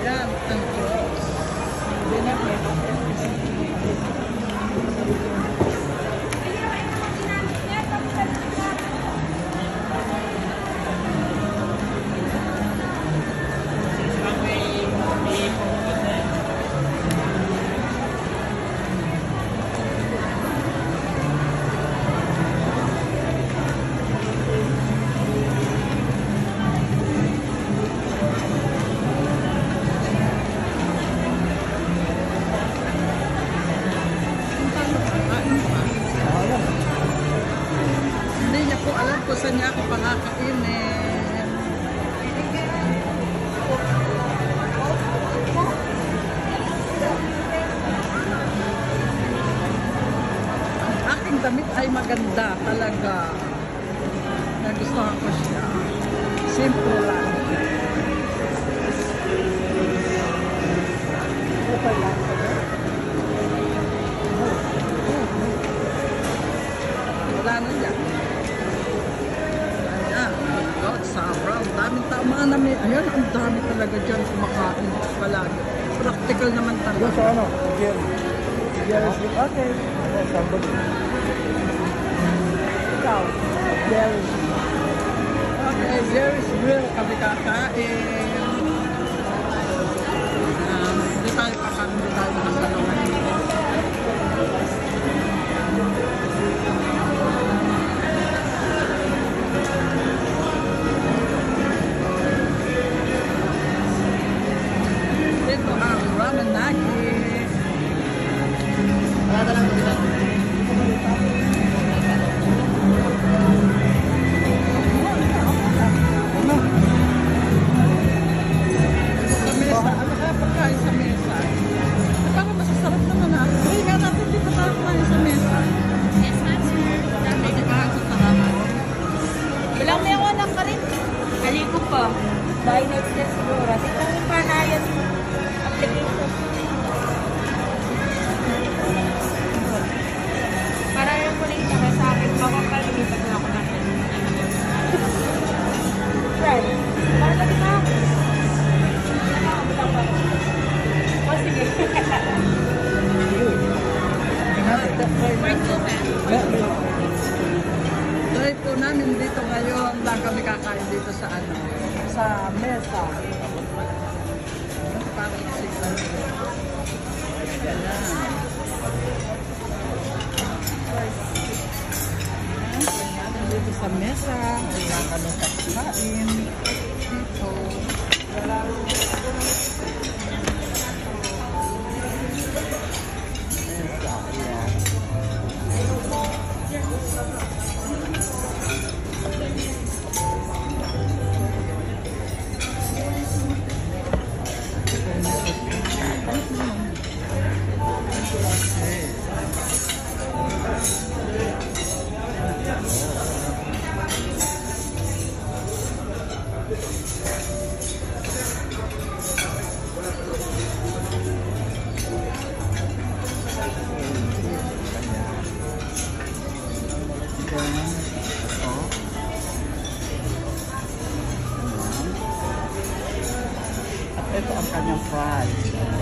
Yan, ang cross. Hindi na kung saan niya ako pakakainin. Ang aking damit ay maganda talaga. Nagustuhan ko siya. Simple lang. Wala na yan. Sobrang daming tao. Mga namin, ayun, ang dami talaga dyan kumakain palagi. Practical naman talaga. Sa ano? Jerry. Okay. Somebody. Ikaw. Jerry. Okay, Jerry's Grill kami kakain. Hindi tayo kakain, hindi tayo nakasalungan. Ito ang ramen nagi. Wala lang dito. Sa mesa. Ano kaya pagkain sa mesa? Parang masasarap naman ah. Hindi nga natin dito tayo pagkain sa mesa. Yes, ma'am, sir. Dami di ba sa salamat? Bilang may walang pa rin. Kaliko pa. Buy next next siguro. Ito pa na yan. Application. Para yung kulit na sa akin, makapalimitan ko ako natin. Right. Para lagi na ako. O, sige. Where's the best? Try po namin dito ngayon lang kami kakain dito sa ano, sa mesa. Parang siya. Yan. Dito sa mesa, ayan kami kakain. Dito. Ito ang kanyang fries.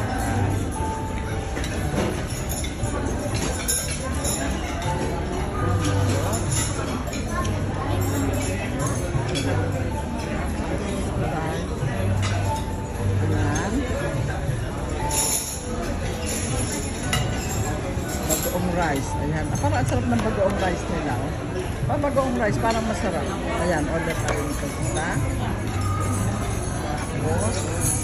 Bagoong rice. Ayan. Parang ang sarap ng bagoong rice nila. Bagoong rice, parang masarap. Ayan, order tayo nito. Tapos,